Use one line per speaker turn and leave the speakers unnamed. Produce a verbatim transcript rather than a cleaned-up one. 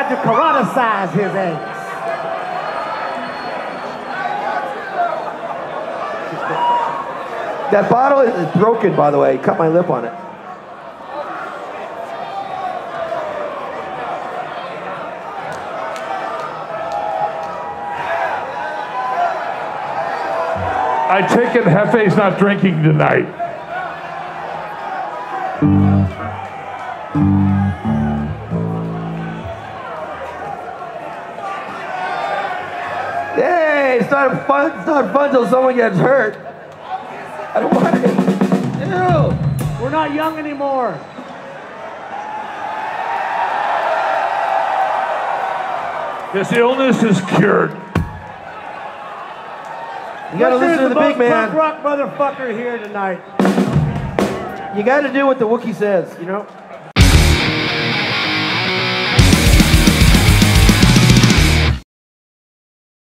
to karatecize his ass.
That bottle is broken, by the way. Cut my lip on it.
I take it Hefe's not drinking tonight.
Hey, it's not fun. It's not fun till someone gets hurt. I don't want it. Ew.
We're not young anymore.
This illness is cured.
You gotta listen to the big man.
Punk rock motherfucker here tonight.
You gotta do what the Wookiee says, you know?